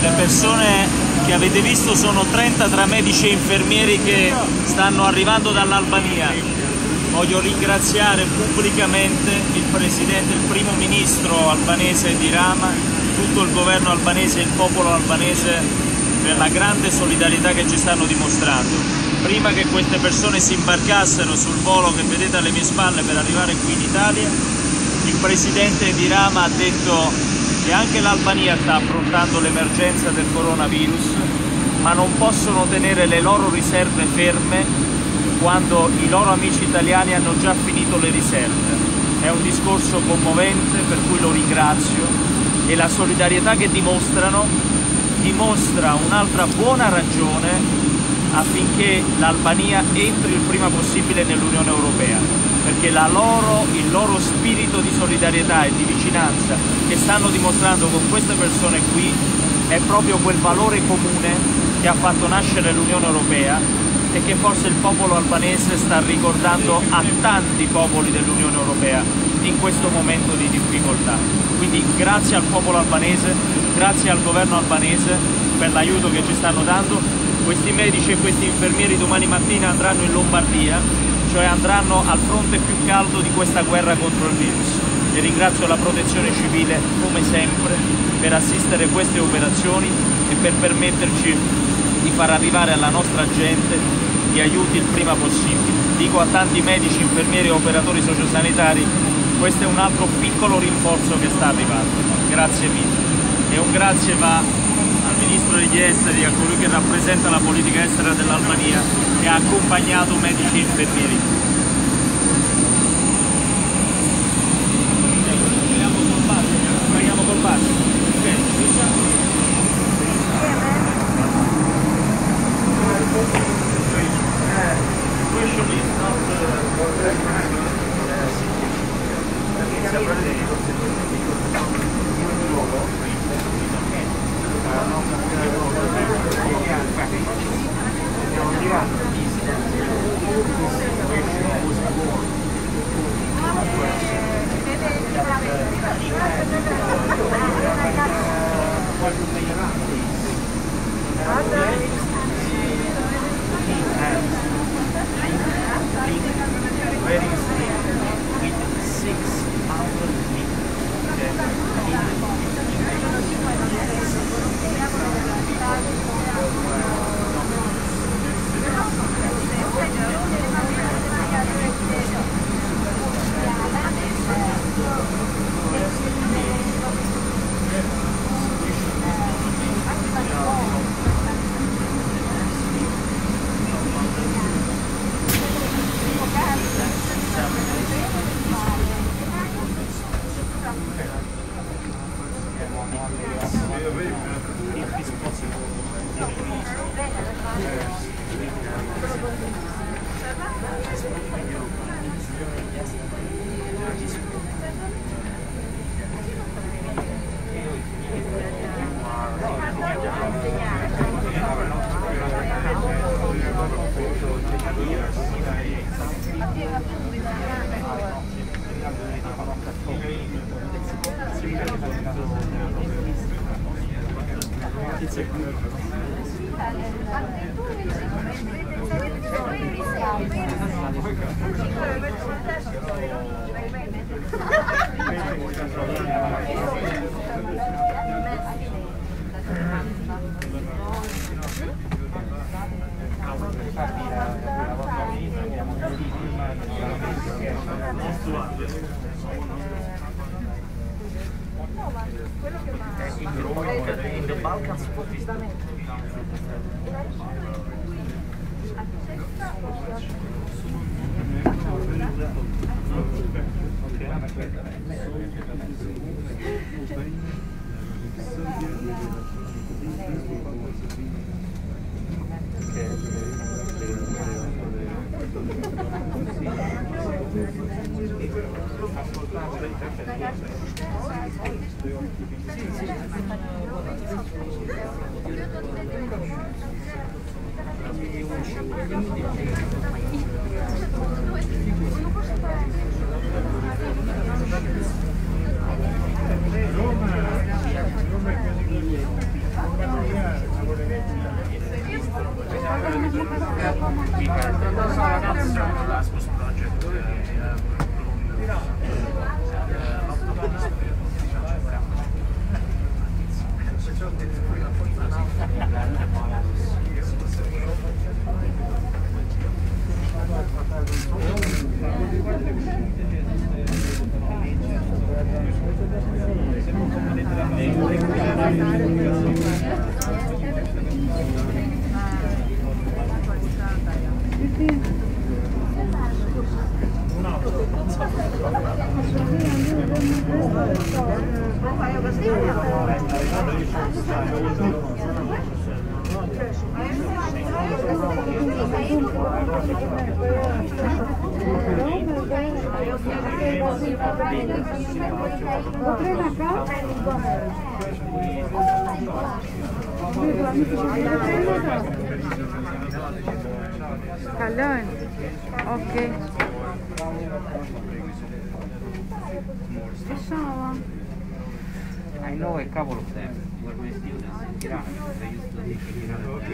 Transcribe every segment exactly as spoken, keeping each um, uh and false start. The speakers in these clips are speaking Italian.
Le persone che avete visto sono trenta tra medici e infermieri che stanno arrivando dall'Albania. Voglio ringraziare pubblicamente il Presidente, il Primo Ministro albanese Edi Rama, tutto il governo albanese e il popolo albanese per la grande solidarietà che ci stanno dimostrando. Prima che queste persone si imbarcassero sul volo che vedete alle mie spalle per arrivare qui in Italia, il Presidente Edi Rama ha detto che anche l'Albania sta affrontando l'emergenza del coronavirus, ma non possono tenere le loro riserve ferme quando i loro amici italiani hanno già finito le riserve. È un discorso commovente, per cui lo ringrazio, e la solidarietà che dimostrano dimostra un'altra buona ragione affinché l'Albania entri il prima possibile nell'Unione Europea, perché la loro, il loro spirito di solidarietà e di vicinanza che stanno dimostrando con queste persone qui è proprio quel valore comune che ha fatto nascere l'Unione Europea e che forse il popolo albanese sta ricordando a tanti popoli dell'Unione Europea in questo momento di difficoltà. Quindi grazie al popolo albanese, grazie al governo albanese per l'aiuto che ci stanno dando. Questi medici e questi infermieri domani mattina andranno in Lombardia, cioè andranno al fronte più caldo di questa guerra contro il virus. E ringrazio la Protezione Civile come sempre per assistere queste operazioni e per permetterci di far arrivare alla nostra gente gli aiuti il prima possibile. Dico a tanti medici, infermieri e operatori sociosanitari, questo è un altro piccolo rinforzo che sta arrivando. Grazie mille. E un grazie va al Ministro degli Esteri, a colui che rappresenta la politica estera dell'Albania, che ha accompagnato medici e infermieri. Speriamo col bacio, speriamo col bacio. Ok. In the Balkans, Roma, Roma Kalojnë. Okej. Inshallah. I know a couple of them were my students in Tirana. They used to live in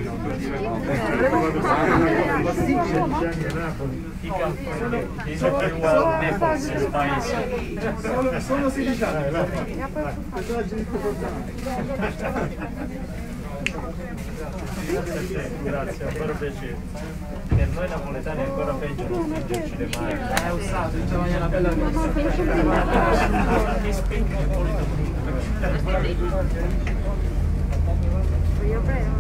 Tirana. Sono siciliani. Grazie, ancora piacere. Per noi napoletani è ancora peggio non spingerci le mani. È usato, diciamo, una bella cosa. Che spinge un po' Io prego.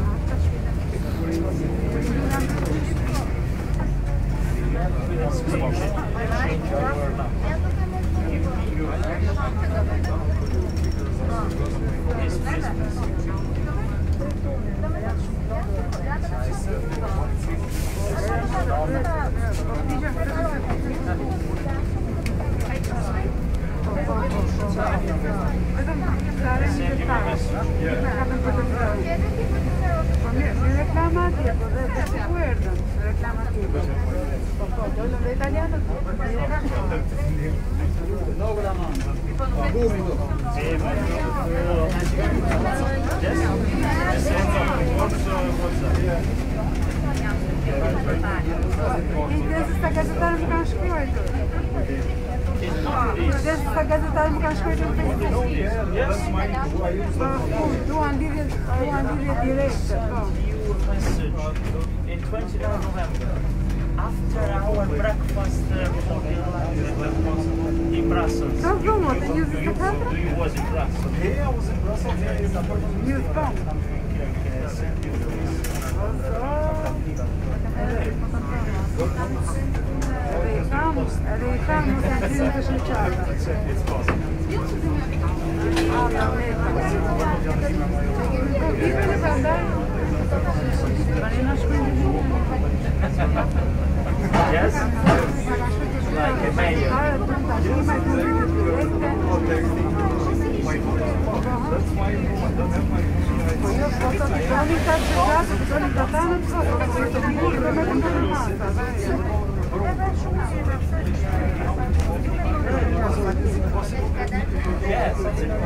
Mi reclama tiempo, se acuerdan, me reclama tiempo. Yo lo de italiano, No con la mano. Gomito. Sì, ma io... Интересно, sta gazetare më kanë shkruar. Interesno, sta gazetare më kanë shkruar në Facebook. Duan lidhje, duan lidhje direkte, po. In twentieth of November, after our breakfast uh, in Brussels. Sa vrumo, të njëzit të katër? Do you was in Brussels? Yeah, I was in Brussels. Yeah, it's a Njëzit po. Edhe i tham, edhe i tham nuk janë dy të shëqarë. It's possible. A, da, me ta. Vite në përndaj. Tani në shkujnë. Yes? Like a mayor. That's my room. I don't have my room. Io sto sono in casa di casa, sono in Catania, so che questo video che mi è Yes, that's it.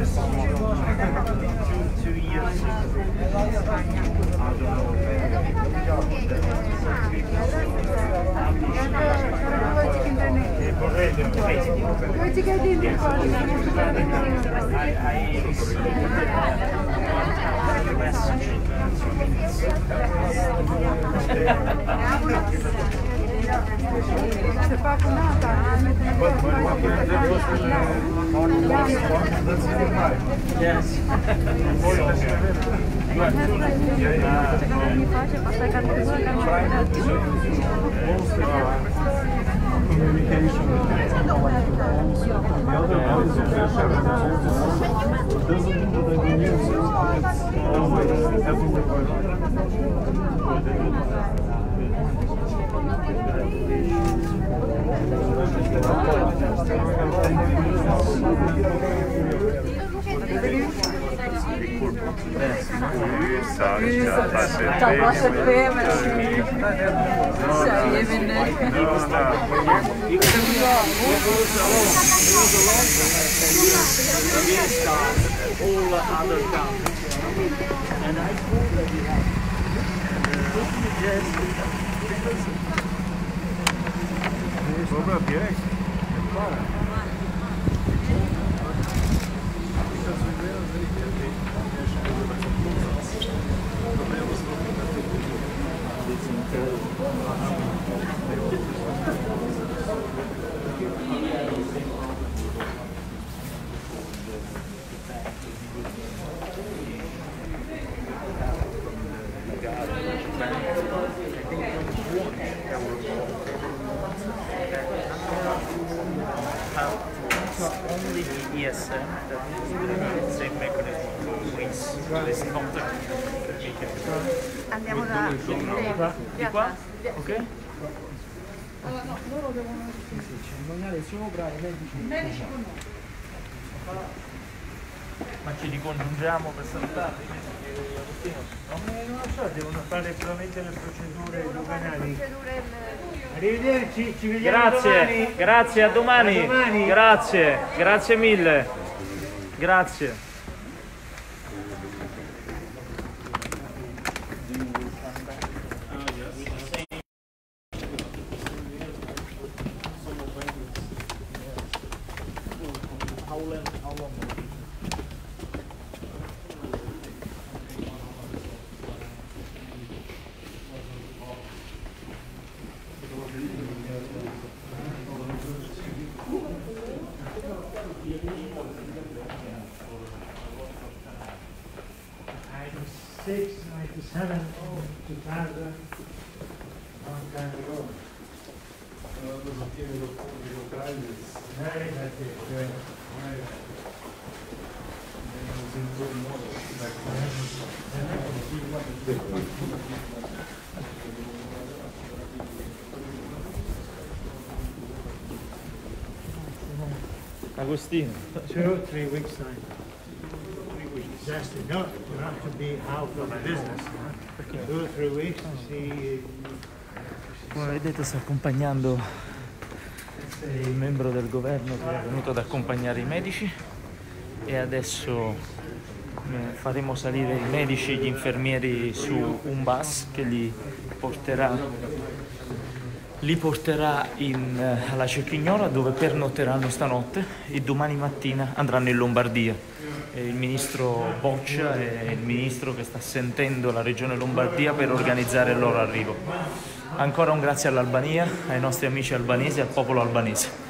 Two, two years. I don't Poi ci chiedi di cosa? I, I received a message. Se fa con Nata, Yes. mi face passare categoria Communication with the other boys of their It doesn't mean that they don't use it. It's always everywhere. Ta proszę wiemy, All the other countries. And I told that we have yes, Dobra, bierek. Only the E S M that is the same mechanism for Greece. There's not a Andiamo da di qua? Ok? Loro devono ceremoniale sopra e medici. Medici con noi. Ma ci ricongiungiamo per salutarli? No? Eh, non lo so, devono fare probabilmente le procedure doganali. Procedure. Arrivederci, ci vediamo Grazie, domani. grazie, a domani. A domani. Grazie, grazie mille. Grazie. ninety-six, ninety-seven, two thousand, long time ago. Very happy, very. Agostino. Two, three weeks time. Three weeks. Just enough not to be out of business. Huh? Two, three weeks to see. Come vedete sta accompagnando il membro del governo che è venuto ad accompagnare i medici e adesso eh, faremo salire i medici e gli infermieri su un bus che li porterà, li porterà in, eh, alla Cecchignola, dove pernotteranno stanotte e domani mattina andranno in Lombardia. E il ministro Boccia è il ministro che sta sentendo la regione Lombardia per organizzare il loro arrivo. Ancora un grazie all'Albania, ai nostri amici albanesi e al popolo albanese.